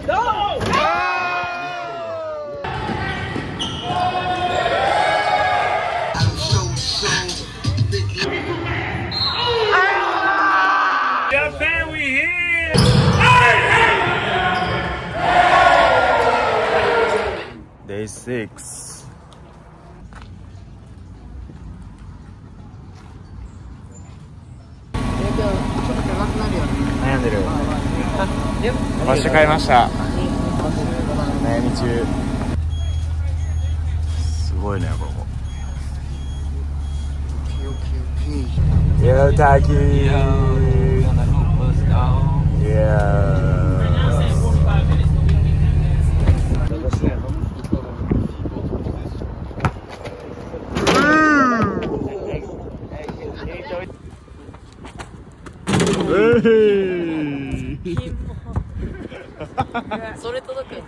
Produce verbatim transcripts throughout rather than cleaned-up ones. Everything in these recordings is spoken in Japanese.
Go! Japan, we here! Day six. 悩んでる。場所変えました。悩み中。すごいねここ。Yo Taki. Yeah. それ届くよ。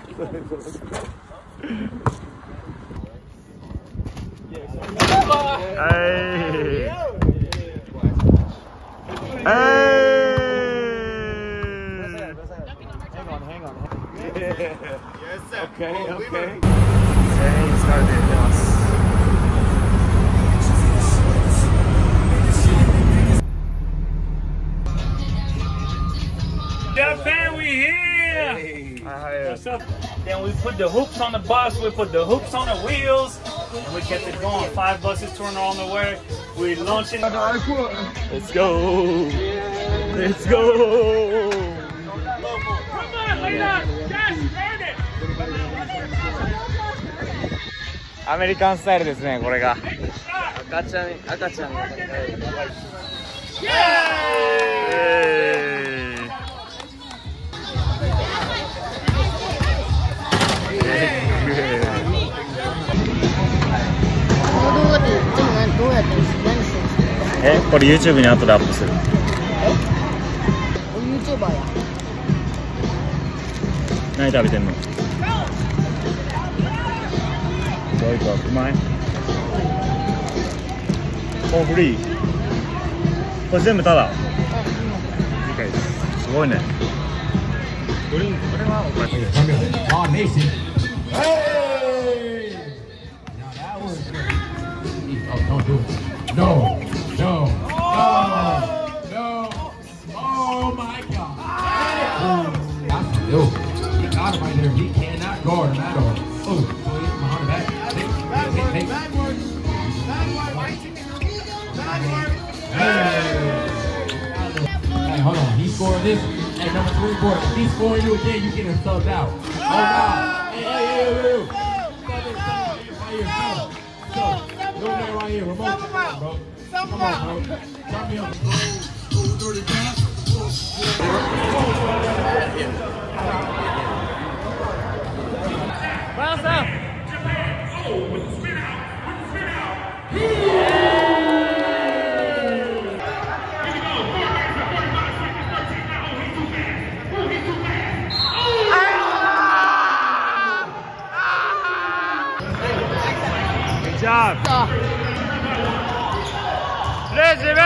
Japan, we here! Hey. What's up? Then we put the hoops on the bus, we put the hoops on the wheels, and we kept it going. Five buses touring on the way. We launching. Let's go! Let's go! Come on, Lena! Yes, earn it! アメリカンスタイルですね、これが。 赤ちゃん、赤ちゃんが。 え、これ YouTube に後でアップする。 え？俺 YouTuber や。 何食べてんの？どういうこと？うまい？コーンフリー。これ全部タダ。理解です。すごいね。ドリンク、これはおかしい。 No, no, no, no, oh my God. Yo, he got him right there. He cannot guard him at all. Oh, behind the back. Hey, hey, hey. Bad work. Bad work. Bad work. Hey. Hey, hold on. He scored this. Hey, number three, four. If he scored you again, you get him subbed out. Oh, God. Hey, hey, hey, hey, hey. Right here, sub. Sub. Go there right here. Remote. Bro. Come on, bro. Drop me up. Bounce out. Good job. Let's go.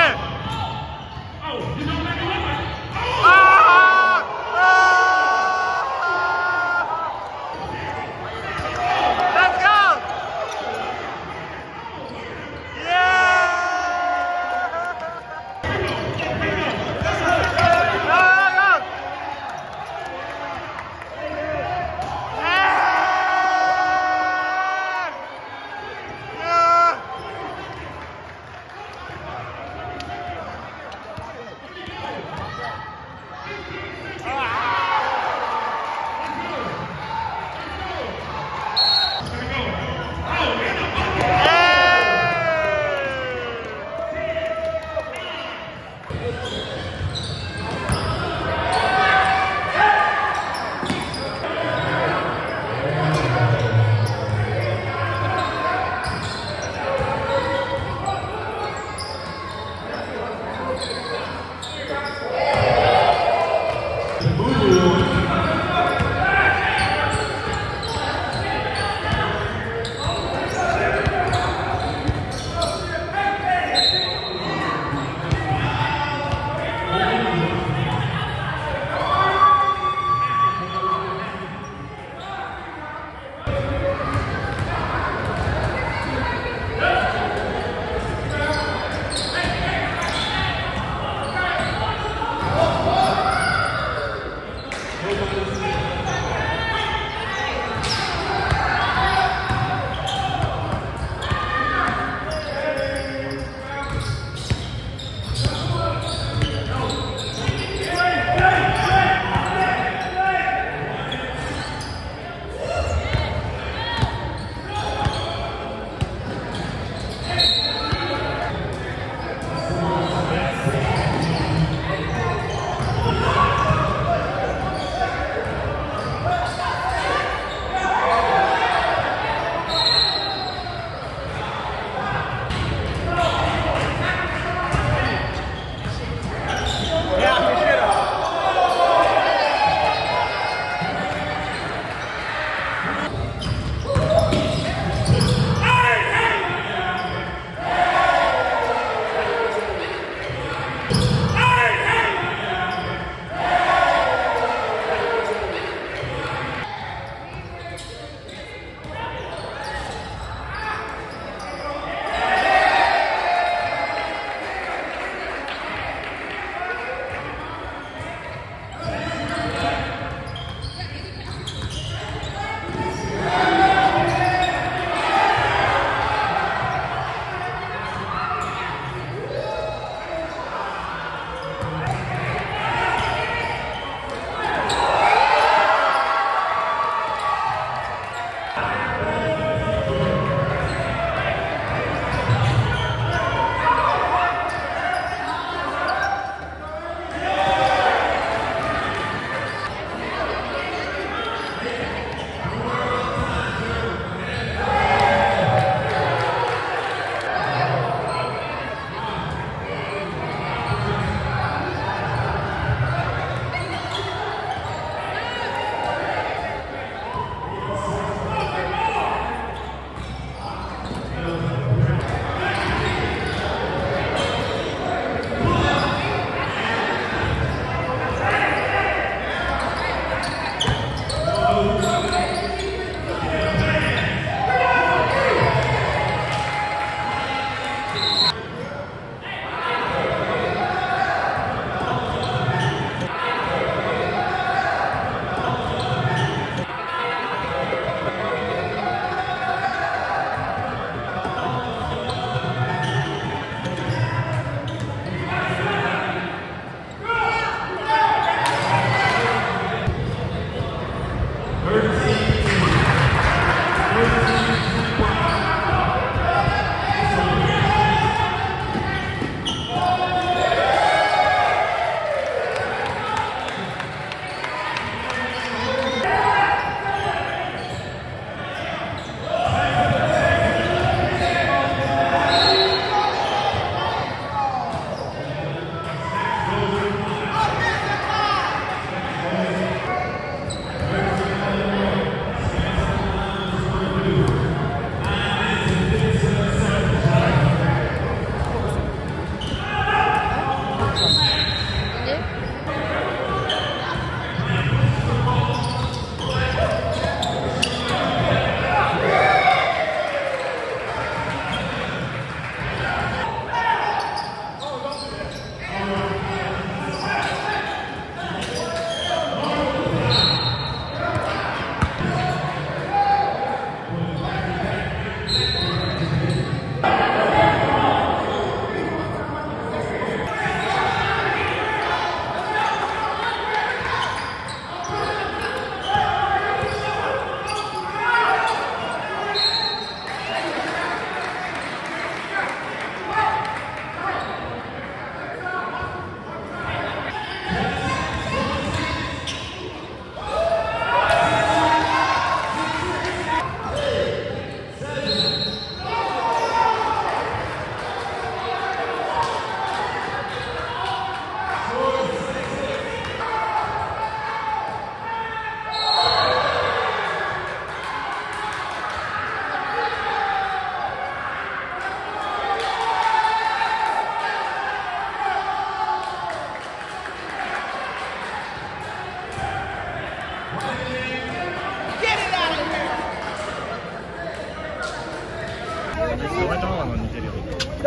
ホワイトママの似てるよ。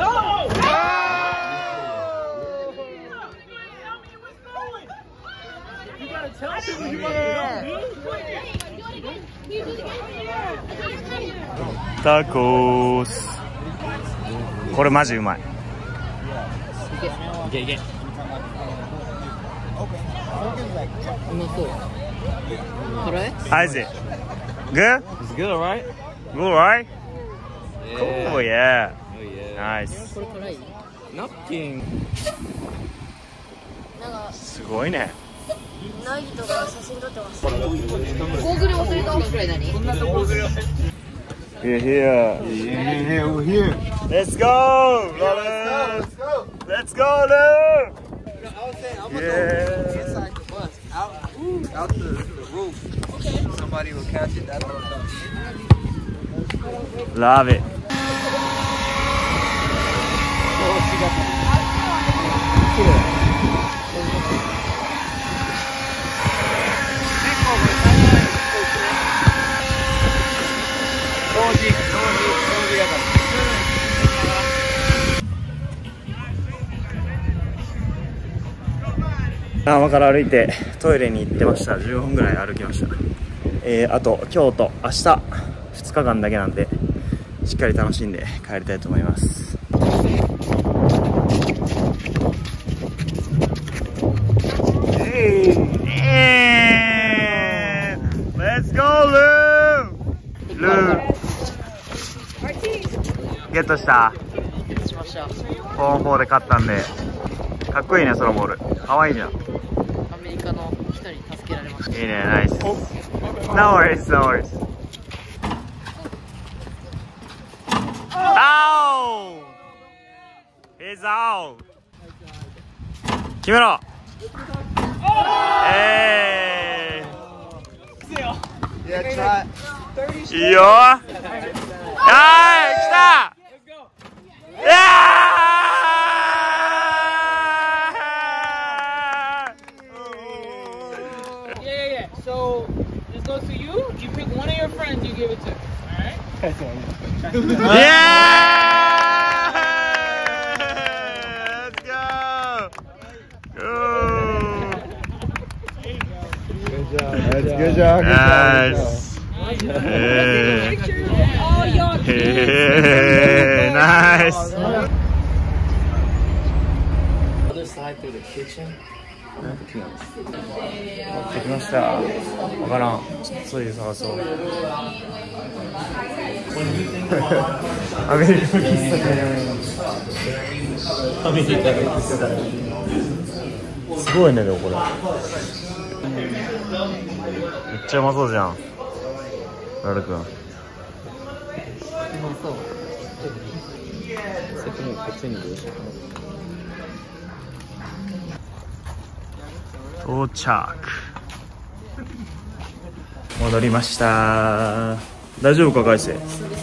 タコース。これマジうまい。いけいけ。 うまそう。辛い？ How is it? Good? It's good, alright? Good, right? Yeah. Cool, yeah. Oh yeah. Nice. これ辛い？ Napkin. なんかすごいね。 ナギとか写真撮ってます。ゴーグル忘れた。これ何？ We're here. Yeah, yeah, we're here. Let's go, brother. Let's go. Let's go, Lou. I was saying, I'm gonna Yeah. go inside the bus, out, out the, the roof. Okay. Somebody will catch it. That's what I'm talking. Love it.山から歩いてトイレに行ってました。じゅうごふんぐらい歩きました。えー、あと今日と明日ふつかかんだけなんでしっかり楽しんで帰りたいと思います。Let's go, Lou! Lou! ゲットした。 ゲットしました。 フォーフォーで買ったんでかっこいいね、そのボール。かわいいじゃん。 アメリカの人に助けられました。 いいね、ナイス。No worries, no worries. Ow! He's out. 決めろ。えー。 Yeah, try. いいよ。はい、来た。いやー。 Yeah, yeah, yeah. So this goes to you. You pick one of your friends, you give it to. All right. Yeah! Let's go! Go! Good job. That's good job. Nice. Hey. Oh, y'all. Hey. Nice. Other side through the kitchen. 持ってきました。わからん。ちょっとそういう探そう。アメリカの喫茶店。アメリカの喫茶店。すごいね、でもこれ。めっちゃうまそうじゃん。ラルくん。 うまそう。 それともこっちにどうしようかな。 到着。戻りました。大丈夫か、海星。